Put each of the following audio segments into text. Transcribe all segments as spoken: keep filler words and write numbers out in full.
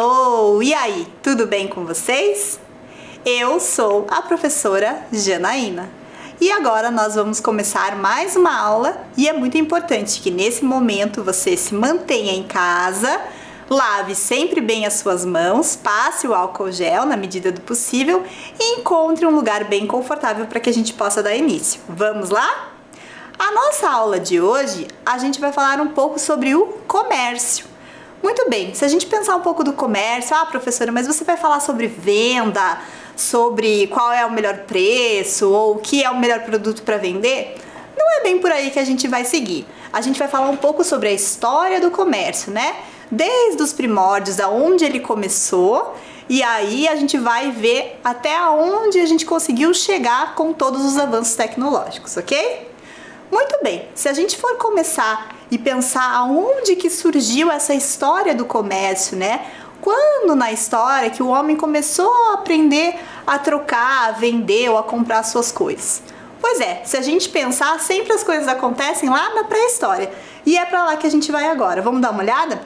Alô, e aí, tudo bem com vocês? Eu sou a professora Janaína e agora nós vamos começar mais uma aula e é muito importante que nesse momento você se mantenha em casa, lave sempre bem as suas mãos, passe o álcool gel na medida do possível e encontre um lugar bem confortável para que a gente possa dar início. Vamos lá? A nossa aula de hoje, a gente vai falar um pouco sobre o comércio. Muito bem, se a gente pensar um pouco do comércio, ah, professora, mas você vai falar sobre venda, sobre qual é o melhor preço ou o que é o melhor produto para vender? Não é bem por aí que a gente vai seguir. A gente vai falar um pouco sobre a história do comércio, né? Desde os primórdios, aonde ele começou, e aí a gente vai ver até onde a gente conseguiu chegar com todos os avanços tecnológicos, ok? Muito bem, se a gente for começar e pensar aonde que surgiu essa história do comércio, né? Quando na história que o homem começou a aprender a trocar, a vender ou a comprar suas coisas? Pois é, se a gente pensar, sempre as coisas acontecem lá na pré-história. E é para lá que a gente vai agora. Vamos dar uma olhada?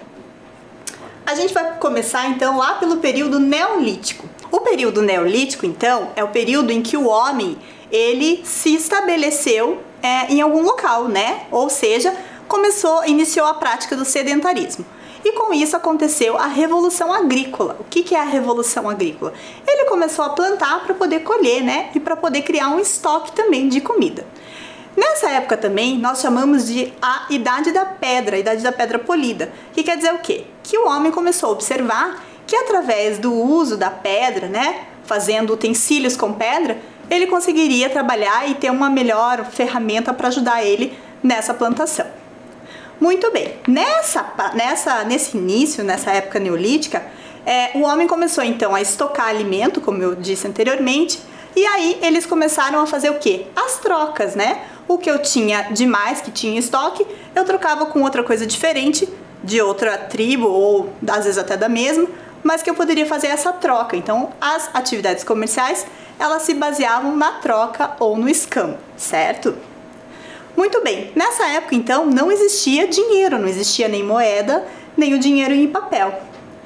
A gente vai começar então lá pelo período neolítico. O período neolítico, então, é o período em que o homem ele se estabeleceu é, em algum local, né? Ou seja, começou, iniciou a prática do sedentarismo. E com isso aconteceu a Revolução Agrícola. O que que é a Revolução Agrícola? Ele começou a plantar para poder colher, né? E para poder criar um estoque também de comida. Nessa época também nós chamamos de a Idade da Pedra, a Idade da Pedra Polida. Que quer dizer o quê? Que o homem começou a observar que através do uso da pedra, né? Fazendo utensílios com pedra, ele conseguiria trabalhar e ter uma melhor ferramenta para ajudar ele nessa plantação. Muito bem, nessa, nessa, nesse início, nessa época neolítica, é, o homem começou então a estocar alimento, como eu disse anteriormente, e aí eles começaram a fazer o quê? As trocas, né? O que eu tinha de mais, que tinha em estoque, eu trocava com outra coisa diferente, de outra tribo ou às vezes até da mesma, mas que eu poderia fazer essa troca. Então, as atividades comerciais, elas se baseavam na troca ou no escambo, certo? Muito bem, nessa época, então, não existia dinheiro, não existia nem moeda, nem o dinheiro em papel.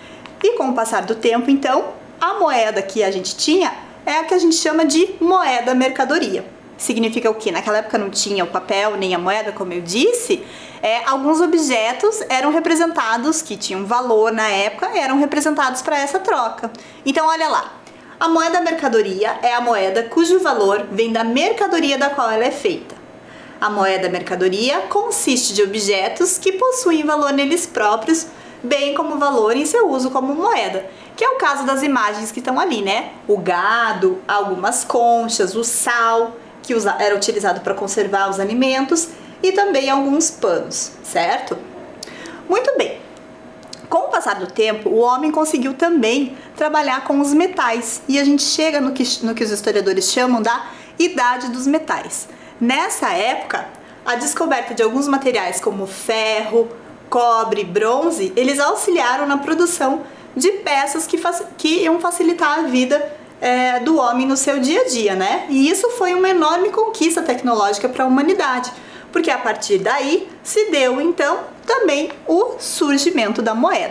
E com o passar do tempo, então, a moeda que a gente tinha é a que a gente chama de moeda mercadoria. Significa o quê? Naquela época não tinha o papel nem a moeda, como eu disse, é, alguns objetos eram representados, que tinham valor na época, eram representados para essa troca. Então, olha lá, a moeda mercadoria é a moeda cujo valor vem da mercadoria da qual ela é feita. A moeda mercadoria consiste de objetos que possuem valor neles próprios, bem como valor em seu uso como moeda, que é o caso das imagens que estão ali, né? O gado, algumas conchas, o sal, que era utilizado para conservar os alimentos, e também alguns panos, certo? Muito bem. Com o passar do tempo, o homem conseguiu também trabalhar com os metais, e a gente chega no que, no que os historiadores chamam da Idade dos Metais. Nessa época, a descoberta de alguns materiais como ferro, cobre, bronze, eles auxiliaram na produção de peças que, que iam facilitar a vida é, do homem no seu dia a dia, né? E isso foi uma enorme conquista tecnológica para a humanidade, porque a partir daí se deu então também o surgimento da moeda.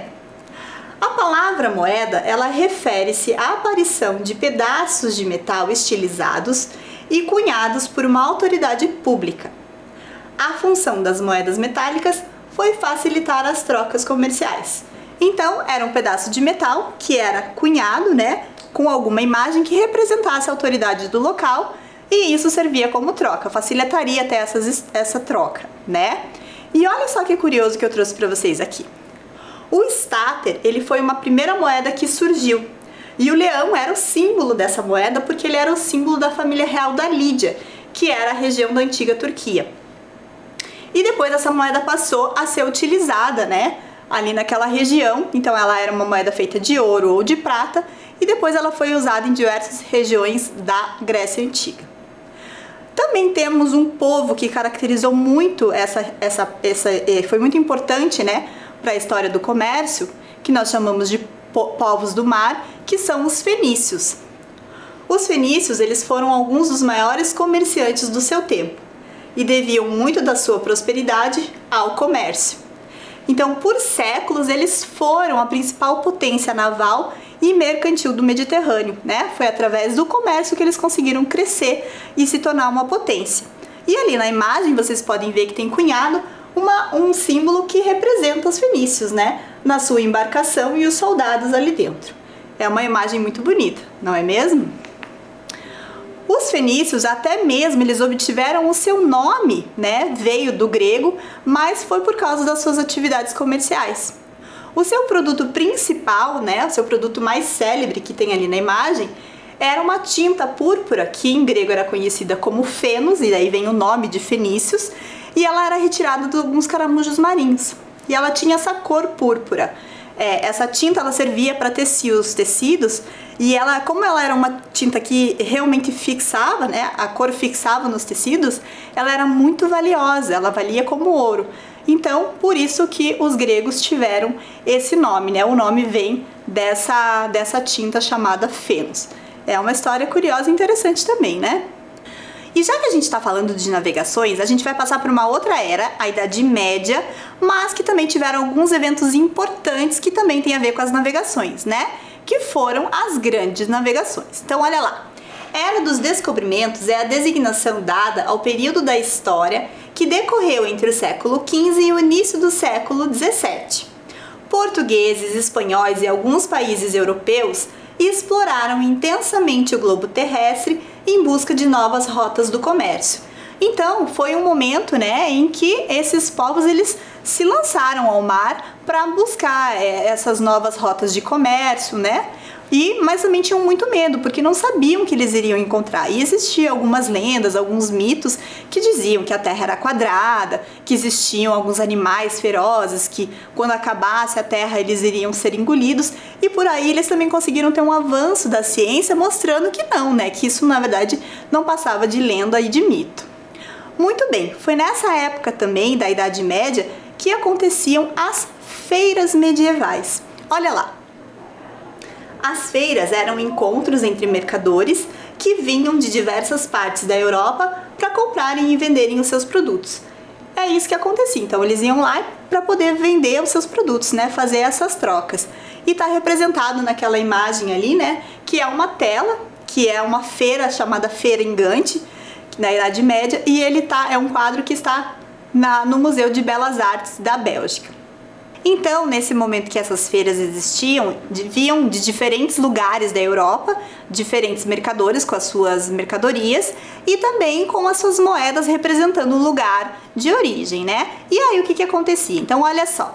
A palavra moeda, ela refere-se à aparição de pedaços de metal estilizados e cunhados por uma autoridade pública. A função das moedas metálicas foi facilitar as trocas comerciais. Então, era um pedaço de metal que era cunhado, né, com alguma imagem que representasse a autoridade do local, e isso servia como troca, facilitaria até essas, essa troca, né? E olha só que curioso que eu trouxe para vocês aqui. O estáter, ele foi uma primeira moeda que surgiu, e o leão era o símbolo dessa moeda porque ele era o símbolo da família real da Lídia, que era a região da antiga Turquia. E depois essa moeda passou a ser utilizada, né, ali naquela região. Então ela era uma moeda feita de ouro ou de prata e depois ela foi usada em diversas regiões da Grécia Antiga. Também temos um povo que caracterizou muito essa, essa, essa foi muito importante, né, para a história do comércio, que nós chamamos de povos do mar, que são os fenícios. Os fenícios, eles foram alguns dos maiores comerciantes do seu tempo e deviam muito da sua prosperidade ao comércio. Então, por séculos, eles foram a principal potência naval e mercantil do Mediterrâneo, né? Foi através do comércio que eles conseguiram crescer e se tornar uma potência. E ali na imagem vocês podem ver que tem cunhado uma, um símbolo que representa os fenícios, né? Na sua embarcação e os soldados ali dentro. É uma imagem muito bonita, não é mesmo? Os fenícios, até mesmo, eles obtiveram o seu nome, né? Veio do grego, mas foi por causa das suas atividades comerciais. O seu produto principal, né? O seu produto mais célebre que tem ali na imagem, era uma tinta púrpura, que em grego era conhecida como fenos, e daí vem o nome de fenícios, e ela era retirada de alguns caramujos marinhos. E ela tinha essa cor púrpura. É, essa tinta ela servia para tecer os tecidos, e ela, como ela era uma tinta que realmente fixava, né, a cor fixava nos tecidos, ela era muito valiosa, ela valia como ouro. Então, por isso que os gregos tiveram esse nome, né? O nome vem dessa, dessa tinta chamada fenos. É uma história curiosa e interessante também, né? E já que a gente está falando de navegações, a gente vai passar por uma outra era, a Idade Média, mas que também tiveram alguns eventos importantes que também têm a ver com as navegações, né? Que foram as grandes navegações. Então, olha lá. Era dos Descobrimentos é a designação dada ao período da história que decorreu entre o século quinze e o início do século dezessete. Portugueses, espanhóis e alguns países europeus exploraram intensamente o globo terrestre em busca de novas rotas do comércio. Então, foi um momento, né, em que esses povos eles se lançaram ao mar para buscar é, essas novas rotas de comércio, né? E, mas também tinham muito medo, porque não sabiam o que eles iriam encontrar. E existiam algumas lendas, alguns mitos que diziam que a Terra era quadrada, que existiam alguns animais ferozes, que quando acabasse a Terra eles iriam ser engolidos. E por aí eles também conseguiram ter um avanço da ciência mostrando que não, né? Que isso na verdade não passava de lenda e de mito. Muito bem, foi nessa época também da Idade Média que aconteciam as feiras medievais. Olha lá. As feiras eram encontros entre mercadores que vinham de diversas partes da Europa para comprarem e venderem os seus produtos. É isso que acontecia, então eles iam lá para poder vender os seus produtos, né, fazer essas trocas. E está representado naquela imagem ali, né, que é uma tela, que é uma feira chamada Feira Engante, na Idade Média, e ele tá, é um quadro que está na, no Museu de Belas Artes da Bélgica. Então, nesse momento que essas feiras existiam, vinham de diferentes lugares da Europa, diferentes mercadores com as suas mercadorias e também com as suas moedas representando o lugar de origem, né? E aí o que que acontecia? Então, olha só.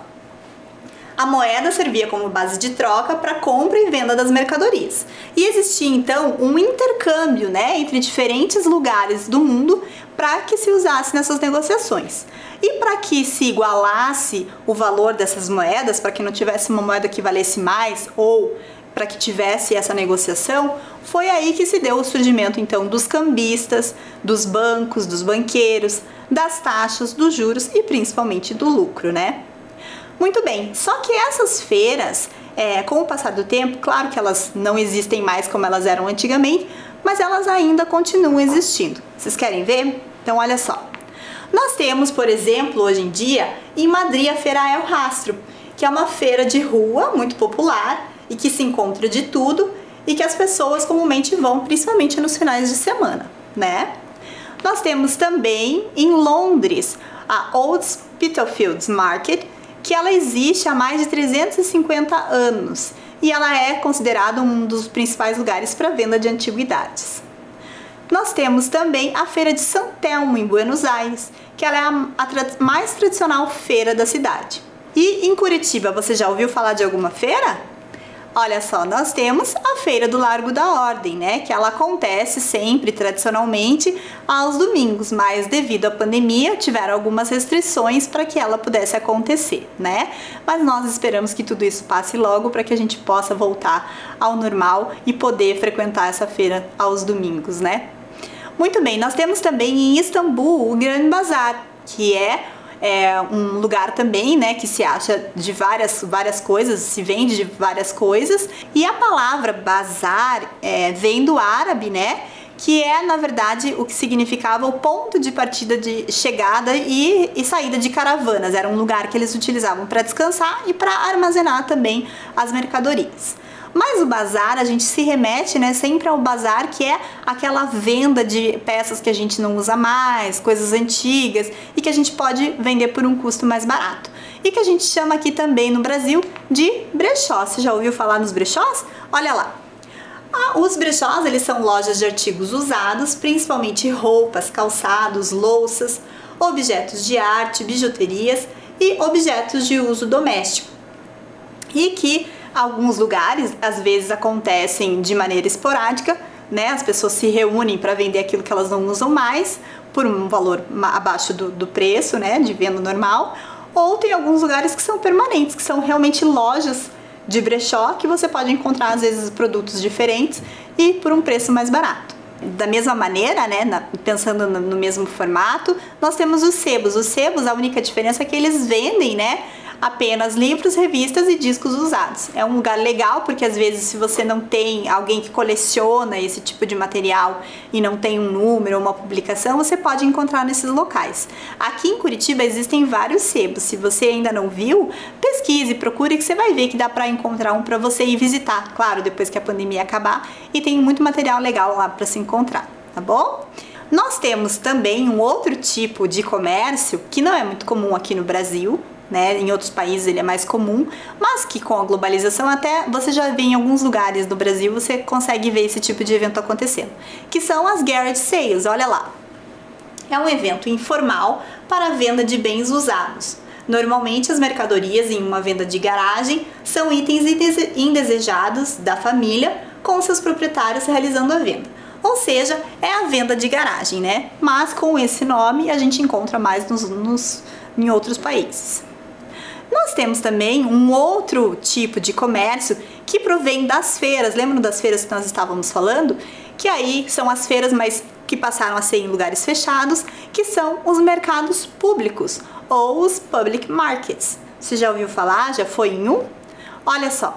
A moeda servia como base de troca para compra e venda das mercadorias. E existia então um intercâmbio, né, entre diferentes lugares do mundo para que se usasse nessas negociações. E para que se igualasse o valor dessas moedas, para que não tivesse uma moeda que valesse mais ou para que tivesse essa negociação, foi aí que se deu o surgimento então dos cambistas, dos bancos, dos banqueiros, das taxas, dos juros e principalmente do lucro, né? Muito bem, só que essas feiras, é, com o passar do tempo, claro que elas não existem mais como elas eram antigamente, mas elas ainda continuam existindo. Vocês querem ver? Então olha só. Nós temos, por exemplo, hoje em dia, em Madrid, a Feira El Rastro, que é uma feira de rua muito popular e que se encontra de tudo e que as pessoas comumente vão, principalmente nos finais de semana, né? Nós temos também em Londres a Old Spitalfields Market, que ela existe há mais de trezentos e cinquenta anos e ela é considerada um dos principais lugares para venda de antiguidades. Nós temos também a Feira de São Telmo, em Buenos Aires, que ela é a, a tra mais tradicional feira da cidade. E em Curitiba, você já ouviu falar de alguma feira? Olha só, nós temos a Feira do Largo da Ordem, né? Que ela acontece sempre, tradicionalmente, aos domingos, mas devido à pandemia, tiveram algumas restrições para que ela pudesse acontecer, né? Mas nós esperamos que tudo isso passe logo para que a gente possa voltar ao normal e poder frequentar essa feira aos domingos, né? Muito bem, nós temos também em Istambul o Grande Bazar, que é É um lugar também, né, que se acha de várias, várias coisas, se vende de várias coisas. E a palavra bazar é, vem do árabe, né, que é, na verdade, o que significava o ponto de partida de chegada e, e saída de caravanas. Era um lugar que eles utilizavam para descansar e para armazenar também as mercadorias. Mas o bazar, a gente se remete, né, sempre ao bazar, que é aquela venda de peças que a gente não usa mais, coisas antigas e que a gente pode vender por um custo mais barato. E que a gente chama aqui também no Brasil de brechó. Você já ouviu falar nos brechós? Olha lá. Ah, os brechós, eles são lojas de artigos usados, principalmente roupas, calçados, louças, objetos de arte, bijuterias e objetos de uso doméstico. E que alguns lugares, às vezes, acontecem de maneira esporádica, né? As pessoas se reúnem para vender aquilo que elas não usam mais por um valor abaixo do, do preço, né, de venda normal. Ou tem alguns lugares que são permanentes, que são realmente lojas de brechó, que você pode encontrar, às vezes, produtos diferentes e por um preço mais barato. Da mesma maneira, né, na, pensando no, no mesmo formato, nós temos os sebos. Os sebos, a única diferença é que eles vendem, né, apenas livros, revistas e discos usados. É um lugar legal porque às vezes se você não tem alguém que coleciona esse tipo de material e não tem um número ou uma publicação, você pode encontrar nesses locais. Aqui em Curitiba existem vários sebos. Se você ainda não viu, pesquise, procure que você vai ver que dá para encontrar um para você ir visitar, claro, depois que a pandemia acabar, e tem muito material legal lá para se encontrar, tá bom? Nós temos também um outro tipo de comércio que não é muito comum aqui no Brasil, né? Em outros países ele é mais comum, mas que com a globalização até você já vê em alguns lugares do Brasil, você consegue ver esse tipo de evento acontecendo, que são as garage sales. Olha lá, é um evento informal para a venda de bens usados. Normalmente as mercadorias em uma venda de garagem são itens indesejados da família, com seus proprietários realizando a venda. Ou seja, é a venda de garagem, né? Mas com esse nome a gente encontra mais nos, nos, em outros países. Nós temos também um outro tipo de comércio que provém das feiras. Lembram das feiras que nós estávamos falando? Que aí são as feiras, mas que passaram a ser em lugares fechados, que são os mercados públicos ou os public markets. Você já ouviu falar? Já foi em um? Olha só,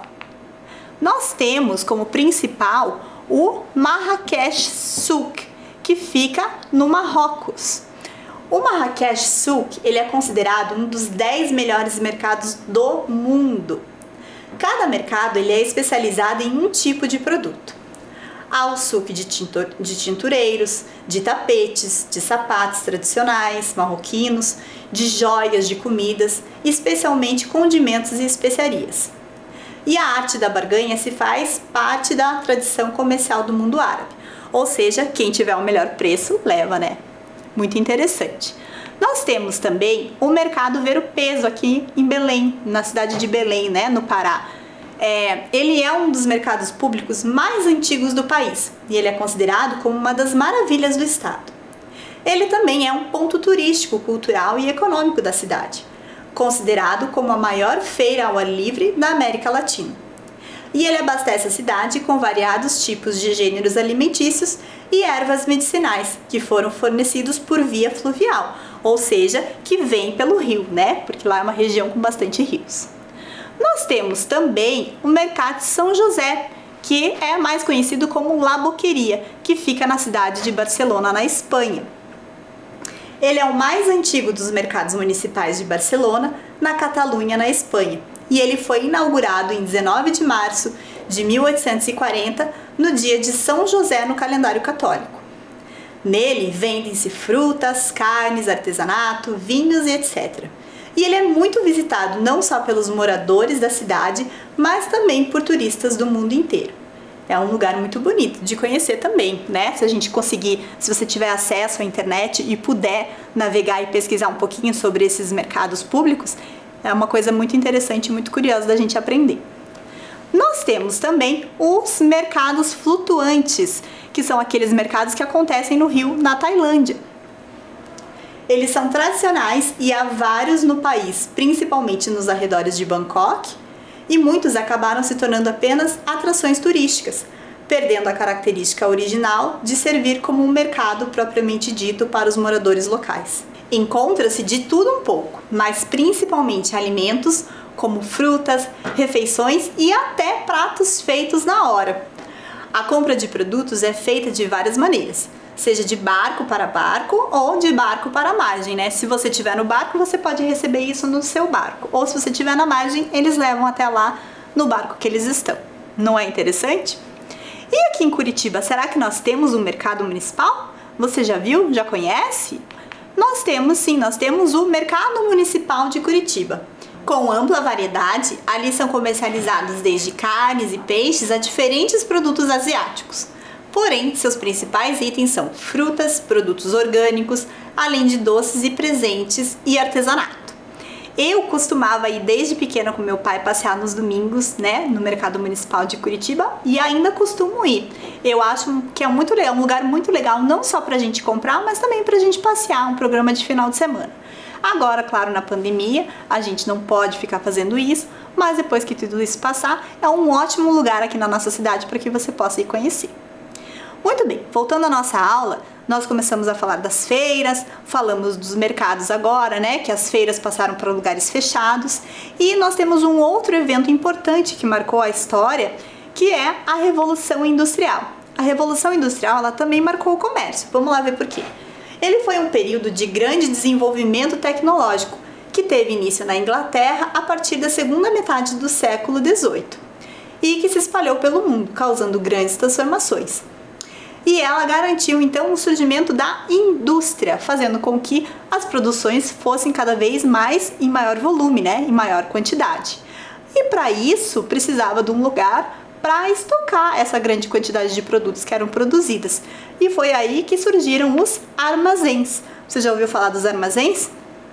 nós temos como principal o Marrakech Souk, que fica no Marrocos. O Marrakech Souk, ele é considerado um dos dez melhores mercados do mundo. Cada mercado ele é especializado em um tipo de produto. Há o souk de, tintor, de tintureiros, de tapetes, de sapatos tradicionais, marroquinos, de joias, de comidas, especialmente condimentos e especiarias. E a arte da barganha se faz parte da tradição comercial do mundo árabe. Ou seja, quem tiver o melhor preço, leva, né? Muito interessante. Nós temos também o mercado Ver o Peso aqui em Belém, na cidade de Belém, né, no Pará. É, ele é um dos mercados públicos mais antigos do país e ele é considerado como uma das maravilhas do estado. Ele também é um ponto turístico, cultural e econômico da cidade, considerado como a maior feira ao ar livre da América Latina. E ele abastece a cidade com variados tipos de gêneros alimentícios e ervas medicinais que foram fornecidos por via fluvial, ou seja, que vem pelo rio, né? Porque lá é uma região com bastante rios. Nós temos também o Mercado de São José, que é mais conhecido como La Boqueria, que fica na cidade de Barcelona, na Espanha. Ele é o mais antigo dos mercados municipais de Barcelona, na Catalunha, na Espanha. E ele foi inaugurado em dezenove de março de mil oitocentos e quarenta, no dia de São José no calendário católico. Nele vendem-se frutas, carnes, artesanato, vinhos e etcétera. E ele é muito visitado não só pelos moradores da cidade, mas também por turistas do mundo inteiro. É um lugar muito bonito de conhecer também, né? Se a gente conseguir, se você tiver acesso à internet e puder navegar e pesquisar um pouquinho sobre esses mercados públicos, é uma coisa muito interessante e muito curiosa da gente aprender. Nós temos também os mercados flutuantes, que são aqueles mercados que acontecem no rio, na Tailândia. Eles são tradicionais e há vários no país, principalmente nos arredores de Bangkok, e muitos acabaram se tornando apenas atrações turísticas, perdendo a característica original de servir como um mercado propriamente dito para os moradores locais. Encontra-se de tudo um pouco, mas principalmente alimentos como frutas, refeições e até pratos feitos na hora. A compra de produtos é feita de várias maneiras, seja de barco para barco ou de barco para margem, né? Se você estiver no barco, você pode receber isso no seu barco, ou se você estiver na margem, eles levam até lá no barco que eles estão. Não é interessante? E aqui em Curitiba, será que nós temos um mercado municipal? Você já viu? Já conhece? Nós temos sim, nós temos o Mercado Municipal de Curitiba. Com ampla variedade, ali são comercializados desde carnes e peixes a diferentes produtos asiáticos. Porém, seus principais itens são frutas, produtos orgânicos, além de doces e presentes e artesanato. Eu costumava ir desde pequena com meu pai passear nos domingos, né, no Mercado Municipal de Curitiba, e ainda costumo ir. Eu acho que é muito legal, um lugar muito legal, não só pra gente comprar, mas também pra gente passear, um programa de final de semana. Agora, claro, na pandemia, a gente não pode ficar fazendo isso, mas depois que tudo isso passar, é um ótimo lugar aqui na nossa cidade para que você possa ir conhecer. Muito bem, voltando à nossa aula, nós começamos a falar das feiras, falamos dos mercados agora, né, que as feiras passaram para lugares fechados, e nós temos um outro evento importante que marcou a história, que é a Revolução Industrial. A Revolução Industrial, ela também marcou o comércio. Vamos lá ver por quê. Ele foi um período de grande desenvolvimento tecnológico, que teve início na Inglaterra a partir da segunda metade do século dezoito, e que se espalhou pelo mundo, causando grandes transformações. E ela garantiu então o surgimento da indústria, fazendo com que as produções fossem cada vez mais em maior volume, né, em maior quantidade. E para isso precisava de um lugar para estocar essa grande quantidade de produtos que eram produzidas. E foi aí que surgiram os armazéns. Você já ouviu falar dos armazéns?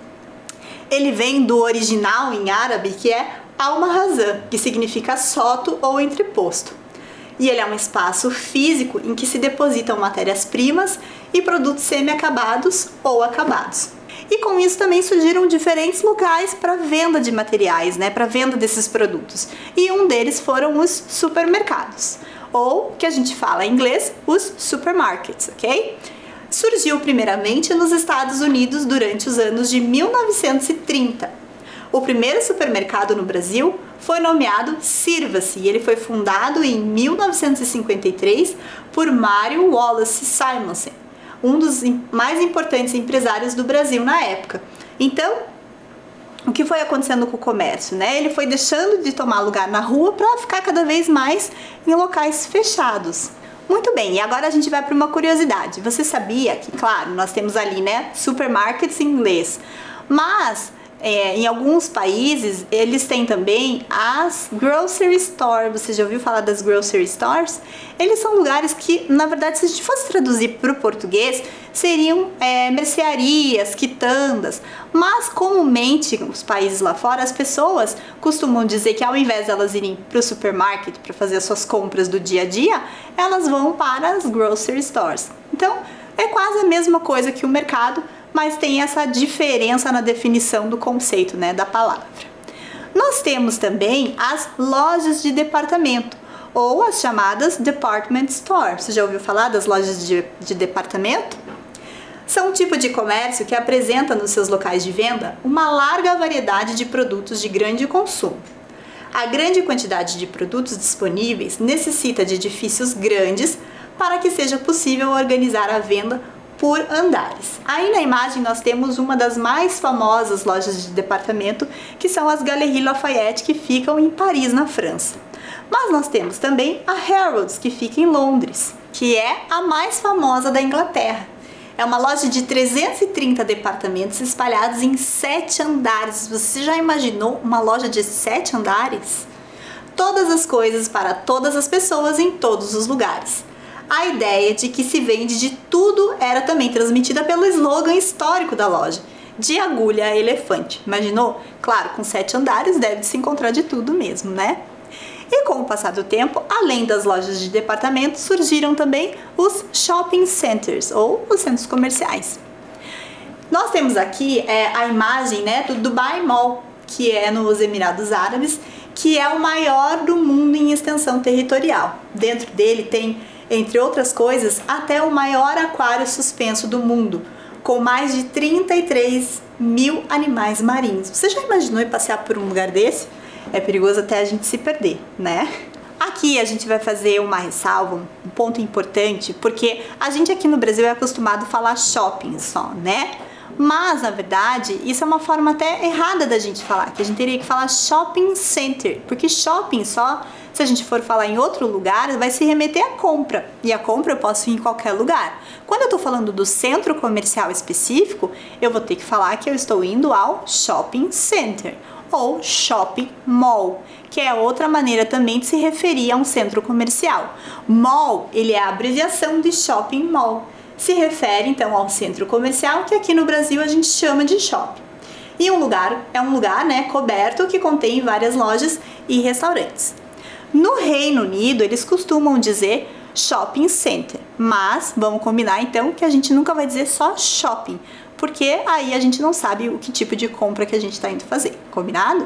Ele vem do original em árabe, que é al-mahazan, que significa soto ou entreposto. E ele é um espaço físico em que se depositam matérias-primas e produtos semi-acabados ou acabados. E com isso também surgiram diferentes locais para venda de materiais, né, para venda desses produtos. E um deles foram os supermercados, ou que a gente fala em inglês, os supermarkets, ok? Surgiu primeiramente nos Estados Unidos durante os anos de mil novecentos e trinta. O primeiro supermercado no Brasil foi nomeado Sirva-se e ele foi fundado em mil novecentos e cinquenta e três por Mário Wallace Simonsen, um dos mais importantes empresários do Brasil na época. Então, o que foi acontecendo com o comércio, né? Ele foi deixando de tomar lugar na rua para ficar cada vez mais em locais fechados. Muito bem, e agora a gente vai para uma curiosidade. Você sabia que, claro, nós temos ali, né, supermarkets em inglês, mas É, em alguns países, eles têm também as grocery stores. Você já ouviu falar das grocery stores? Eles são lugares que, na verdade, se a gente fosse traduzir para o português, seriam é, mercearias, quitandas. Mas, comumente, nos países lá fora, as pessoas costumam dizer que ao invés de elas irem para o supermarket para fazer as suas compras do dia a dia, elas vão para as grocery stores. Então, é quase a mesma coisa que o mercado, mas tem essa diferença na definição do conceito, né, da palavra. Nós temos também as lojas de departamento, ou as chamadas department store. Você já ouviu falar das lojas de, de departamento? São um tipo de comércio que apresenta nos seus locais de venda uma larga variedade de produtos de grande consumo. A grande quantidade de produtos disponíveis necessita de edifícios grandes para que seja possível organizar a venda por andares. Aí na imagem nós temos uma das mais famosas lojas de departamento, que são as Galeries Lafayette, que ficam em Paris, na França. Mas nós temos também a Harrods, que fica em Londres, que é a mais famosa da Inglaterra. É uma loja de trezentos e trinta departamentos espalhados em sete andares. Você já imaginou uma loja de sete andares? Todas as coisas para todas as pessoas em todos os lugares. A ideia de que se vende de tudo era também transmitida pelo slogan histórico da loja, de agulha a elefante. Imaginou? Claro, com sete andares deve se encontrar de tudo mesmo, né? E com o passar do tempo, além das lojas de departamento, surgiram também os shopping centers, ou os centros comerciais. Nós temos aqui é, a imagem, né, do Dubai Mall, que é nos Emirados Árabes, que é o maior do mundo em extensão territorial. Dentro dele tem, entre outras coisas, até o maior aquário suspenso do mundo, com mais de trinta e três mil animais marinhos. Você já imaginou ir passear por um lugar desse? É perigoso até a gente se perder, né? Aqui a gente vai fazer uma ressalva, um ponto importante, porque a gente aqui no Brasil é acostumado a falar shopping só, né? Mas, na verdade, isso é uma forma até errada da gente falar, que a gente teria que falar shopping center, porque shopping só, se a gente for falar em outro lugar, vai se remeter à compra, e a compra eu posso ir em qualquer lugar. Quando eu tô falando do centro comercial específico, eu vou ter que falar que eu estou indo ao shopping center, ou shopping mall, que é outra maneira também de se referir a um centro comercial. Mall, ele é a abreviação de shopping mall. Se refere então ao centro comercial que aqui no Brasil a gente chama de shopping. E um lugar é um lugar, né, coberto que contém várias lojas e restaurantes. No Reino Unido eles costumam dizer shopping center, mas vamos combinar então que a gente nunca vai dizer só shopping, porque aí a gente não sabe o que tipo de compra que a gente está indo fazer, combinado?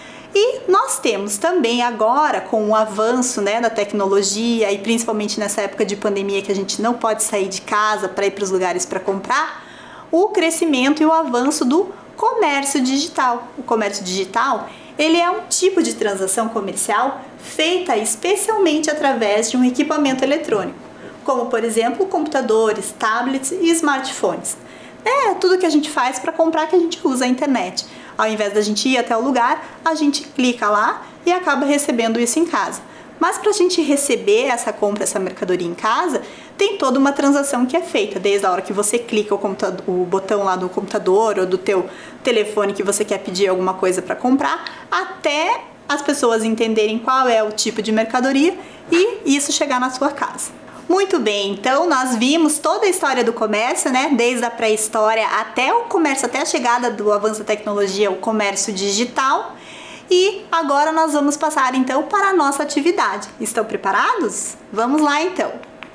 E nós temos também agora, com o avanço, né, da tecnologia e principalmente nessa época de pandemia que a gente não pode sair de casa para ir para os lugares para comprar, o crescimento e o avanço do comércio digital. O comércio digital, ele é um tipo de transação comercial feita especialmente através de um equipamento eletrônico, como por exemplo computadores, tablets e smartphones. É tudo que a gente faz para comprar, que a gente usa a internet. Ao invés da gente ir até o lugar, a gente clica lá e acaba recebendo isso em casa. Mas para a gente receber essa compra, essa mercadoria em casa, tem toda uma transação que é feita, desde a hora que você clica o, computador, o botão lá do computador ou do teu telefone que você quer pedir alguma coisa para comprar, até as pessoas entenderem qual é o tipo de mercadoria e isso chegar na sua casa. Muito bem, então nós vimos toda a história do comércio, né? Desde a pré-história até o comércio, até a chegada do avanço da tecnologia, o comércio digital. E agora nós vamos passar então para a nossa atividade. Estão preparados? Vamos lá então.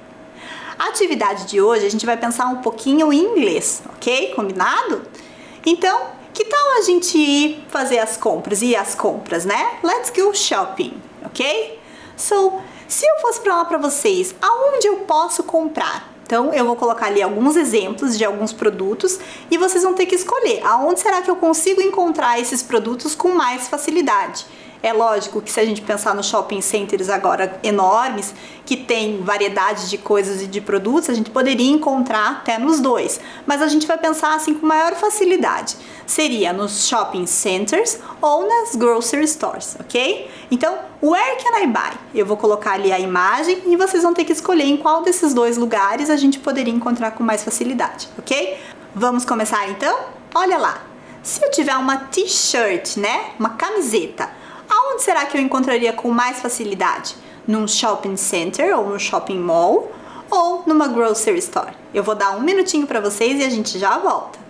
A atividade de hoje a gente vai pensar um pouquinho em inglês, ok? Combinado? Então, que tal a gente ir fazer as compras, ir às compras, né? Let's go shopping, ok? So, se eu fosse falar para vocês aonde eu posso comprar, então eu vou colocar ali alguns exemplos de alguns produtos e vocês vão ter que escolher aonde será que eu consigo encontrar esses produtos com mais facilidade. É lógico que se a gente pensar nos shopping centers agora enormes, que tem variedade de coisas e de produtos, a gente poderia encontrar até nos dois. Mas a gente vai pensar assim com maior facilidade. Seria nos shopping centers ou nas grocery stores, ok? Então, where can I buy? Eu vou colocar ali a imagem e vocês vão ter que escolher em qual desses dois lugares a gente poderia encontrar com mais facilidade, ok? Vamos começar então? Olha lá, se eu tiver uma t-shirt, né, uma camiseta, aonde será que eu encontraria com mais facilidade? Num shopping center ou num shopping mall ou numa grocery store? Eu vou dar um minutinho para vocês e a gente já volta.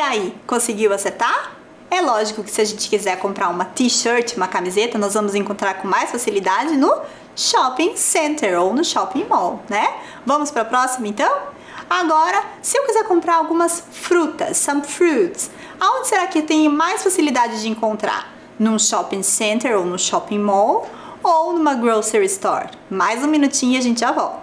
aí, conseguiu acertar? É lógico que se a gente quiser comprar uma t-shirt, uma camiseta, nós vamos encontrar com mais facilidade no shopping center ou no shopping mall, né? Vamos para a próxima então? Agora, se eu quiser comprar algumas frutas, some fruits, aonde será que tem mais facilidade de encontrar? Num shopping center ou no shopping mall ou numa grocery store? Mais um minutinho e a gente já volta.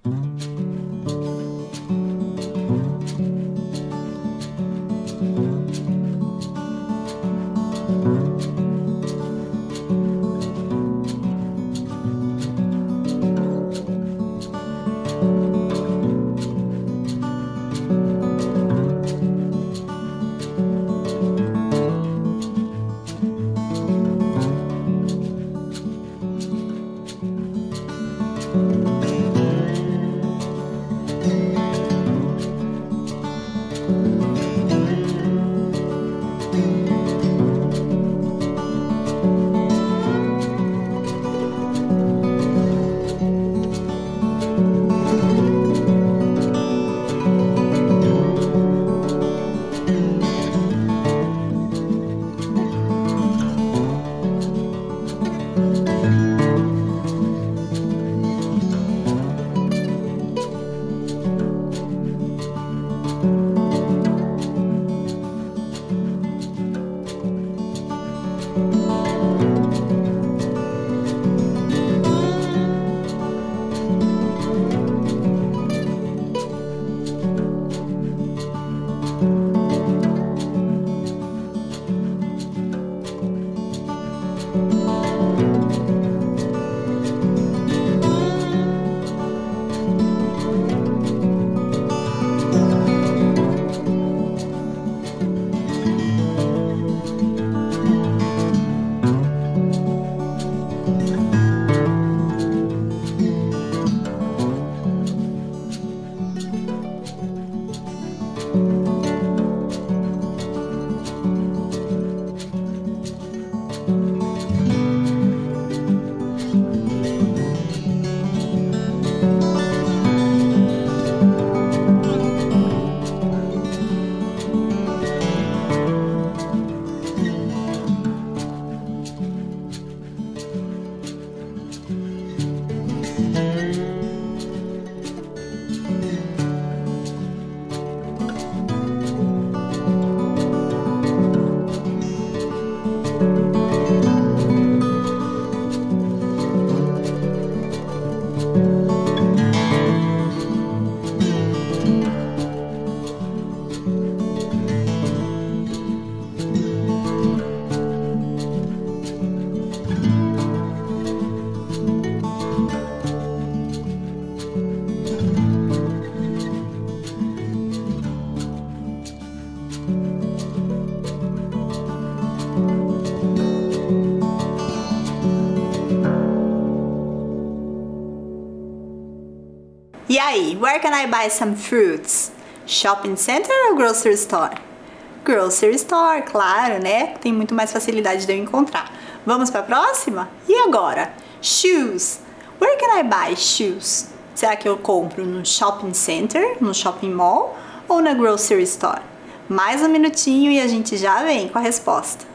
E aí, where can I buy some fruits? Shopping center ou grocery store? Grocery store, claro, né? Tem muito mais facilidade de eu encontrar. Vamos para a próxima? E agora? Shoes. Where can I buy shoes? Será que eu compro no shopping center, no shopping mall ou na grocery store? Mais um minutinho e a gente já vem com a resposta.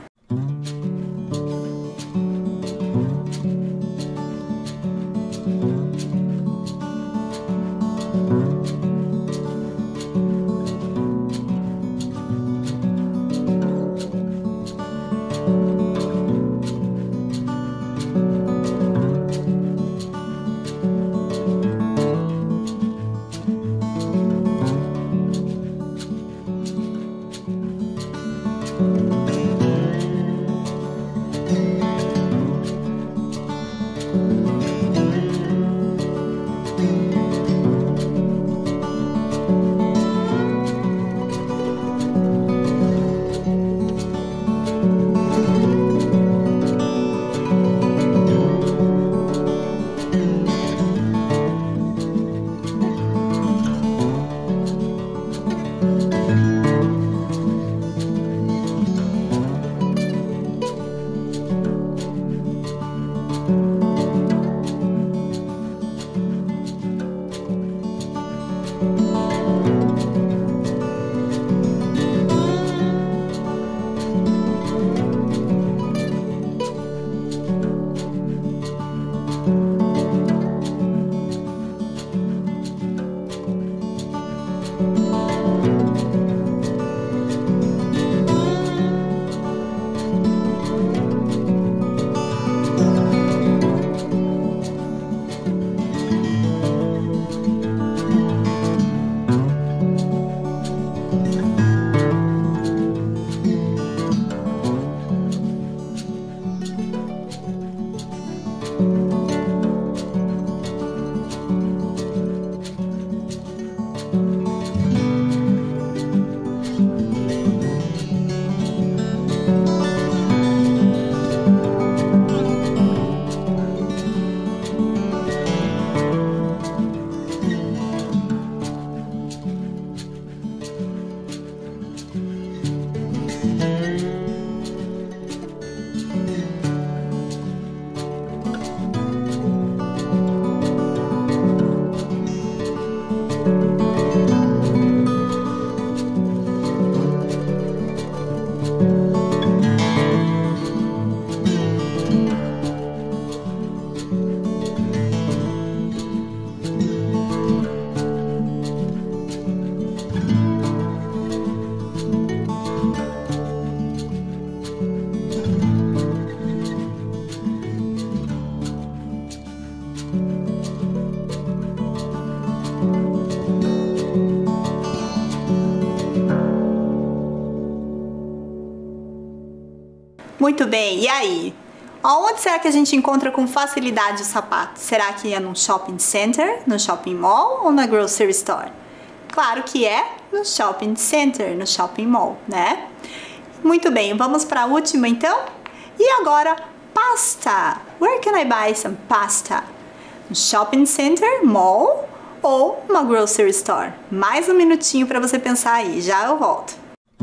Muito bem, e aí? Onde será que a gente encontra com facilidade o sapato? Será que é no shopping center, no shopping mall ou na grocery store? Claro que é no shopping center, no shopping mall, né? Muito bem, vamos para a última então? E agora, pasta. Where can I buy some pasta? No shopping center, mall ou uma grocery store? Mais um minutinho para você pensar aí, já eu volto.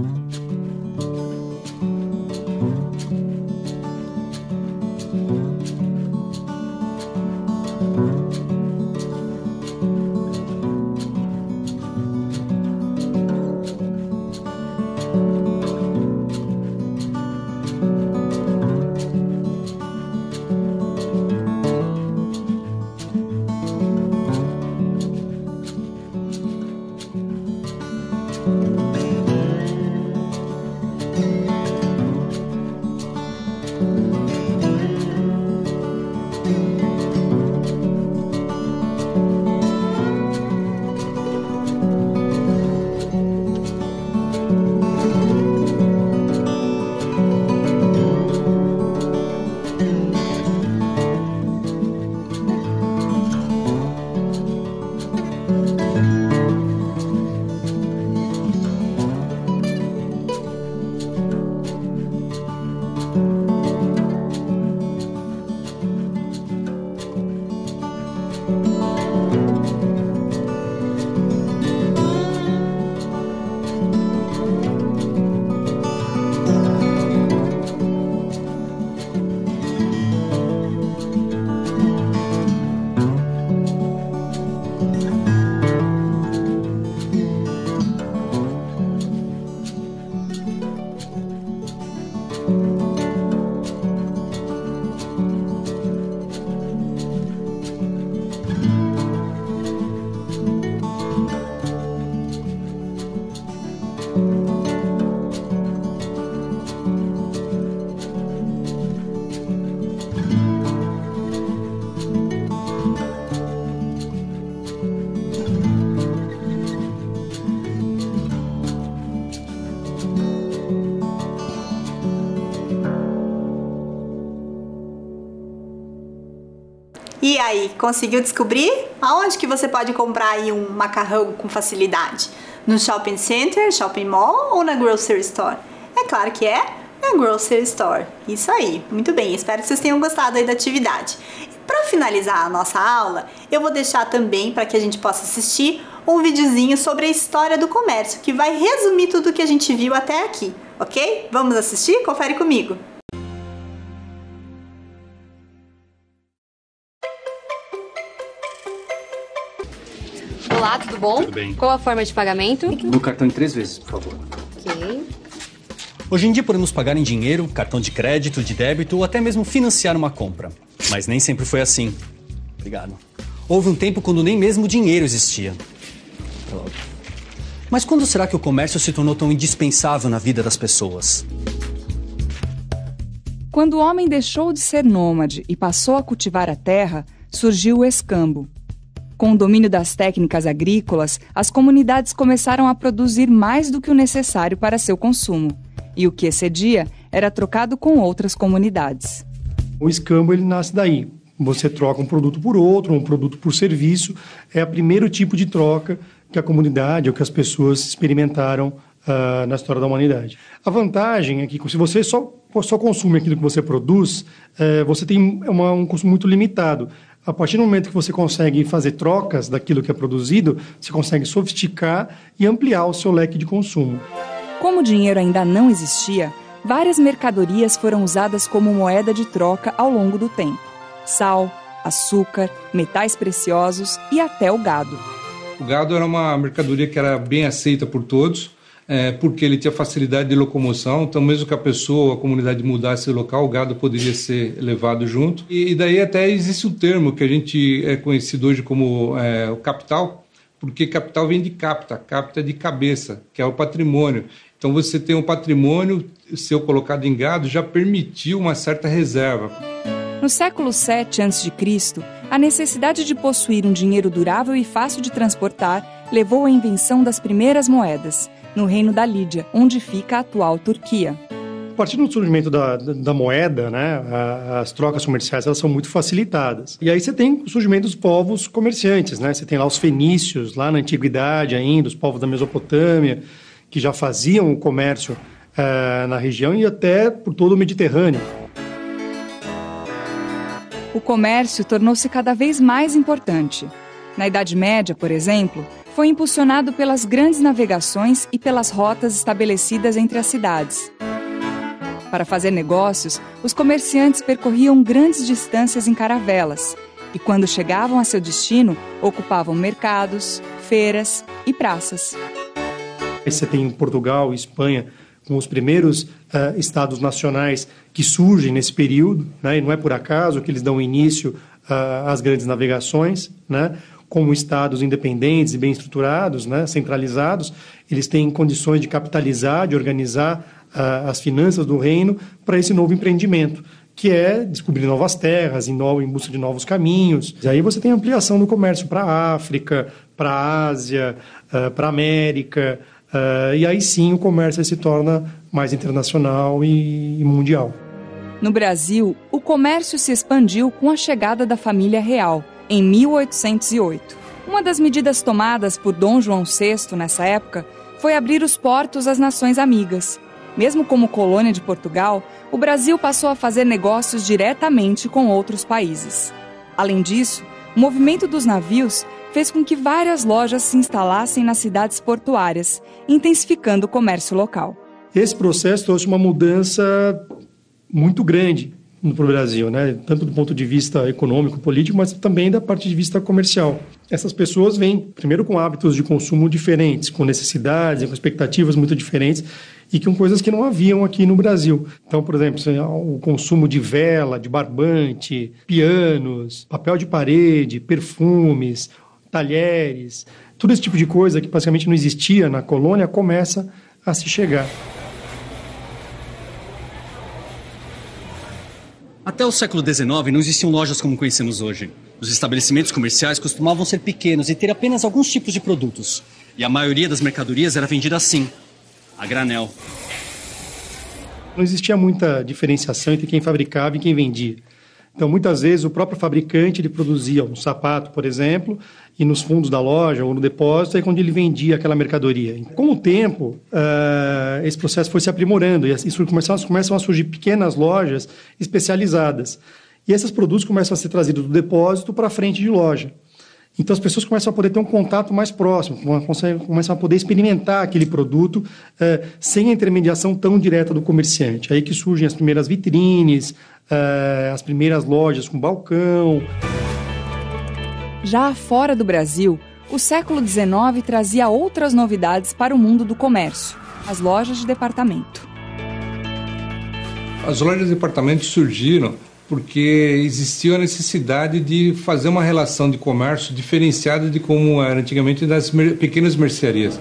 E aí, conseguiu descobrir aonde que você pode comprar aí um macarrão com facilidade? No shopping center, shopping mall ou na grocery store? É claro que é na grocery store. Isso aí, muito bem, espero que vocês tenham gostado aí da atividade. Para finalizar a nossa aula, eu vou deixar também, para que a gente possa assistir, um videozinho sobre a história do comércio, que vai resumir tudo que a gente viu até aqui, ok? Vamos assistir? Confere comigo! Olá, tudo bom? Tudo bem. Qual a forma de pagamento? No cartão em três vezes, por favor. Ok. Hoje em dia podemos pagar em dinheiro, cartão de crédito, de débito ou até mesmo financiar uma compra. Mas nem sempre foi assim. Obrigado. Houve um tempo quando nem mesmo dinheiro existia. Até logo. Mas quando será que o comércio se tornou tão indispensável na vida das pessoas? Quando o homem deixou de ser nômade e passou a cultivar a terra, surgiu o escambo. Com o domínio das técnicas agrícolas, as comunidades começaram a produzir mais do que o necessário para seu consumo. E o que excedia era trocado com outras comunidades. O escambo ele nasce daí. Você troca um produto por outro, um produto por serviço. É o primeiro tipo de troca que a comunidade ou que as pessoas experimentaram uh, na história da humanidade. A vantagem é que se você só, só consome aquilo que você produz, uh, você tem uma, um consumo muito limitado. A partir do momento que você consegue fazer trocas daquilo que é produzido, você consegue sofisticar e ampliar o seu leque de consumo. Como o dinheiro ainda não existia, várias mercadorias foram usadas como moeda de troca ao longo do tempo. Sal, açúcar, metais preciosos e até o gado. O gado era uma mercadoria que era bem aceita por todos, é, porque ele tinha facilidade de locomoção, então mesmo que a pessoa, a comunidade mudasse de local, o gado poderia ser levado junto. E, e daí até existe um termo que a gente é conhecido hoje como é, o capital, porque capital vem de capta, capta de cabeça, que é o patrimônio. Então você tem um patrimônio, seu colocado em gado, já permitiu uma certa reserva. No século sete antes de Cristo, a necessidade de possuir um dinheiro durável e fácil de transportar levou à invenção das primeiras moedas, no reino da Lídia, onde fica a atual Turquia. A partir do surgimento da, da moeda, né, as trocas comerciais elas são muito facilitadas. E aí você tem o surgimento dos povos comerciantes, né? Você tem lá os fenícios, lá na antiguidade ainda, os povos da Mesopotâmia, que já faziam o comércio eh, na região e até por todo o Mediterrâneo. O comércio tornou-se cada vez mais importante. Na Idade Média, por exemplo, foi impulsionado pelas grandes navegações e pelas rotas estabelecidas entre as cidades. Para fazer negócios, os comerciantes percorriam grandes distâncias em caravelas e, quando chegavam a seu destino, ocupavam mercados, feiras e praças. Você tem Portugal e Espanha com os primeiros uh, estados nacionais que surgem nesse período, né? E não é por acaso que eles dão início uh, às grandes navegações, né? Como estados independentes e bem estruturados, né? Centralizados, eles têm condições de capitalizar, de organizar uh, as finanças do reino para esse novo empreendimento, que é descobrir novas terras, em, no, em busca de novos caminhos. E aí você tem ampliação do comércio para a África, para a Ásia, uh, para a América. Uh, e aí sim o comércio se torna mais internacional e, e mundial. No Brasil, o comércio se expandiu com a chegada da família real, em mil oitocentos e oito. Uma das medidas tomadas por Dom João sexto nessa época foi abrir os portos às nações amigas. Mesmo como colônia de Portugal, o Brasil passou a fazer negócios diretamente com outros países. Além disso, o movimento dos navios fez com que várias lojas se instalassem nas cidades portuárias, intensificando o comércio local. Esse processo trouxe uma mudança muito grande para o Brasil, né? Tanto do ponto de vista econômico, político, mas também da parte de vista comercial. Essas pessoas vêm, primeiro, com hábitos de consumo diferentes, com necessidades, com expectativas muito diferentes, e com coisas que não haviam aqui no Brasil. Então, por exemplo, o consumo de vela, de barbante, pianos, papel de parede, perfumes, talheres, todo esse tipo de coisa que basicamente não existia na colônia começa a se chegar. Até o século dezenove não existiam lojas como conhecemos hoje. Os estabelecimentos comerciais costumavam ser pequenos e ter apenas alguns tipos de produtos. E a maioria das mercadorias era vendida assim, a granel. Não existia muita diferenciação entre quem fabricava e quem vendia. Então, muitas vezes, o próprio fabricante ele produzia um sapato, por exemplo, e nos fundos da loja ou no depósito é quando ele vendia aquela mercadoria. Com o tempo, uh, esse processo foi se aprimorando e isso começam, começam a surgir pequenas lojas especializadas. E esses produtos começam a ser trazidos do depósito para a frente de loja. Então, as pessoas começam a poder ter um contato mais próximo, começam a poder experimentar aquele produto uh, sem a intermediação tão direta do comerciante. Aí que surgem as primeiras vitrines, uh, as primeiras lojas com balcão. Já fora do Brasil, o século dezenove trazia outras novidades para o mundo do comércio, as lojas de departamento. As lojas de departamento surgiram porque existia a necessidade de fazer uma relação de comércio diferenciada de como era antigamente das mer- pequenas mercearias.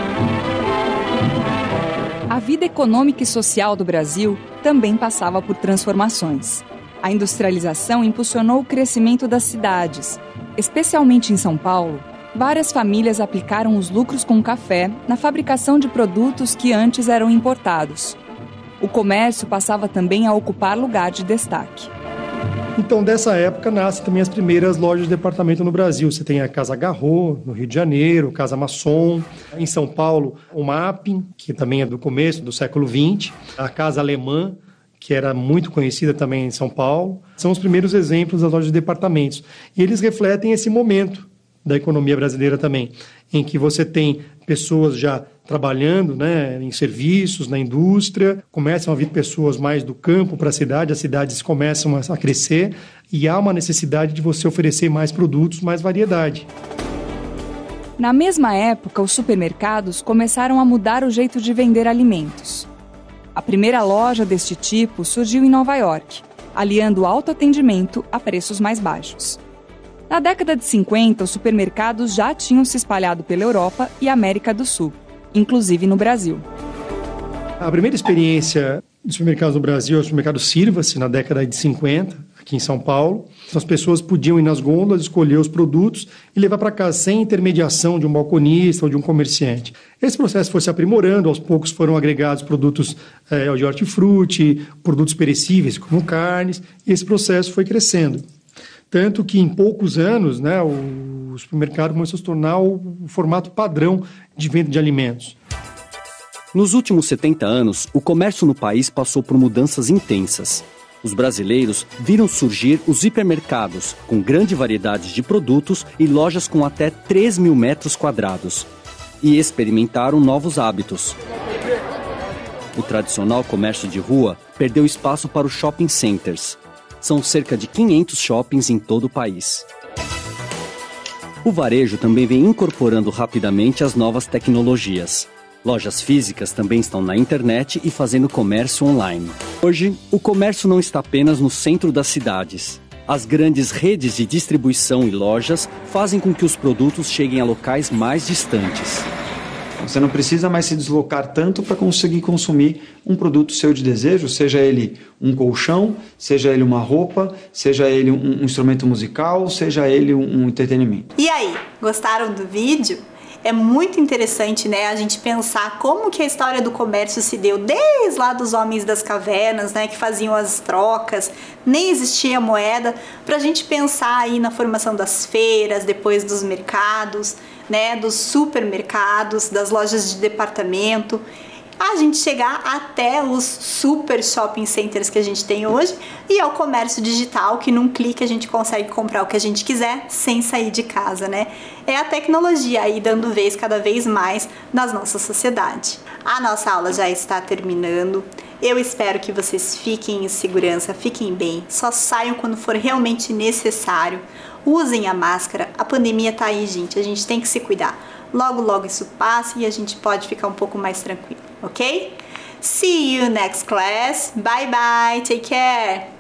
A vida econômica e social do Brasil também passava por transformações. A industrialização impulsionou o crescimento das cidades. Especialmente em São Paulo, várias famílias aplicaram os lucros com café na fabricação de produtos que antes eram importados. O comércio passava também a ocupar lugar de destaque. Então, dessa época, nascem também as primeiras lojas de departamento no Brasil. Você tem a Casa Garraud, no Rio de Janeiro, Casa Masson. Em São Paulo, o Mapping, que também é do começo do século vinte. A Casa Alemã, que era muito conhecida também em São Paulo. São os primeiros exemplos das lojas de departamentos. E eles refletem esse momento da economia brasileira também, em que você tem pessoas já trabalhando, né, em serviços, na indústria, começam a vir pessoas mais do campo para a cidade, as cidades começam a crescer e há uma necessidade de você oferecer mais produtos, mais variedade. Na mesma época, os supermercados começaram a mudar o jeito de vender alimentos. A primeira loja deste tipo surgiu em Nova York, aliando alto atendimento a preços mais baixos. Na década de cinquenta, os supermercados já tinham se espalhado pela Europa e América do Sul, inclusive no Brasil. A primeira experiência dos supermercados no Brasil é o supermercado Sirva-se, na década de cinquenta, aqui em São Paulo. Então, as pessoas podiam ir nas gôndolas, escolher os produtos e levar para casa sem intermediação de um balconista ou de um comerciante. Esse processo foi se aprimorando, aos poucos foram agregados produtos é, de hortifruti, produtos perecíveis como carnes, e esse processo foi crescendo. Tanto que em poucos anos, né, o supermercado começou a se tornar o, o formato padrão de venda de alimentos. Nos últimos setenta anos, o comércio no país passou por mudanças intensas. Os brasileiros viram surgir os hipermercados, com grande variedade de produtos e lojas com até três mil metros quadrados. E experimentaram novos hábitos. O tradicional comércio de rua perdeu espaço para os shopping centers. São cerca de quinhentos shoppings em todo o país. O varejo também vem incorporando rapidamente as novas tecnologias. Lojas físicas também estão na internet e fazendo comércio online. Hoje, o comércio não está apenas no centro das cidades. As grandes redes de distribuição e lojas fazem com que os produtos cheguem a locais mais distantes. Você não precisa mais se deslocar tanto para conseguir consumir um produto seu de desejo, seja ele um colchão, seja ele uma roupa, seja ele um instrumento musical, seja ele um entretenimento. E aí, gostaram do vídeo? É muito interessante, né, a gente pensar como que a história do comércio se deu desde lá dos homens das cavernas, né, que faziam as trocas, nem existia moeda, para a gente pensar aí na formação das feiras, depois dos mercados, né, dos supermercados, das lojas de departamento, a gente chegar até os super shopping centers que a gente tem hoje e ao comércio digital, que num clique a gente consegue comprar o que a gente quiser sem sair de casa, né? É a tecnologia aí dando vez cada vez mais nas nossa sociedade. A nossa aula já está terminando. Eu espero que vocês fiquem em segurança, fiquem bem, só saiam quando for realmente necessário. Usem a máscara, a pandemia tá aí, gente, a gente tem que se cuidar. Logo, logo isso passa e a gente pode ficar um pouco mais tranquilo, ok? See you next class. Bye, bye. Take care.